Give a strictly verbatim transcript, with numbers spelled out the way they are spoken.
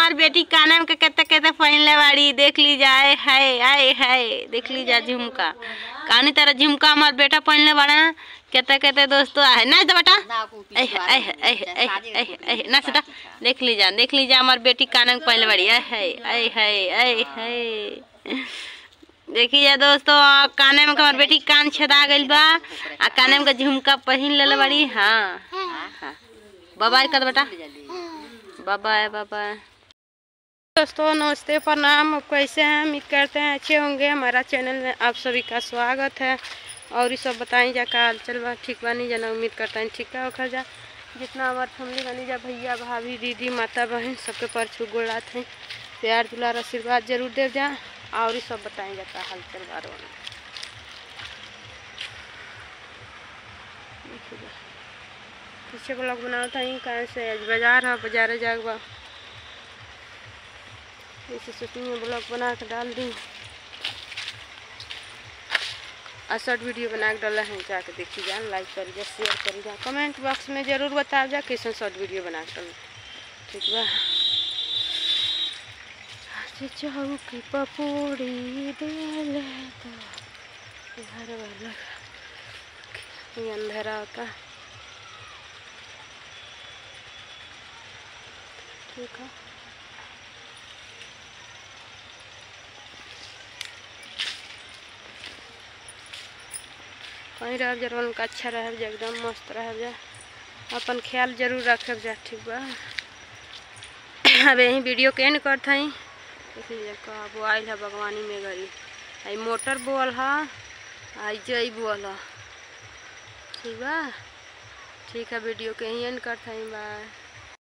हमार बेटी कानम के कहते कहते पहनले बाड़ी देख ली जाए है आए है देख ली जा झुमका कानी तरह झुमका हमार बेटा पहनले बाड़ा कहते कहते दोस्तों है ना बेटा ना सीधा देख ली जा देख ली जा हमार बेटी कानम पहनले बाड़ी है है है है देखी जा दोस्तों काने में हमार बेटी कान छेदा गइल बा आ काने में झुमका पहन ले बाड़ी। हाँ हाँ बाबा कर बेटा बाबा है बाबा है। दोस्तों नमस्ते प्रणाम, कैसे हैं? उम्मीद करते हैं अच्छे होंगे। हमारा चैनल में आप सभी का स्वागत है और ये सब बताई जा का चल बा ठीक बानी जना। उम्मीद करता है ठीक है खर जा जितना हमारे फैमिली बनी जा भैया भाभी दीदी माता बहन सबके पर छू गोड़ात हैं प्यार दुलार आशीर्वाद जरूर दे जा और ये सब बताई जाता हाल चल बार पीछे ब्लॉग बनाओ था ही कहाँ से आज बाजार है बाजार जाग बा इसे सोचनी ब्लॉग बना के डाल दी और शॉर्ट वीडियो बना के डाला है जाके देखी जा लाइक कर जा शेयर कर जा कमेंट बॉक्स में जरूर बता जा कैसे शॉर्ट वीडियो बना के डाल ठीक बा। चौकी पपूड़ी दे घर वाला अंधेरा होता ठीक है। कहीं रह जरूर उनका अच्छा रह जा एकदम मस्त रह जा अपन ख्याल जरूर रखे जा ठीक बा। अब यही वीडियो के एंड करते हैं इसलिए कहा आयल है बागवानी में गई आई मोटर बोल है आई जई बोल है ठीक बा। ठीक है वीडियो के यही एंड करते हैं बाय।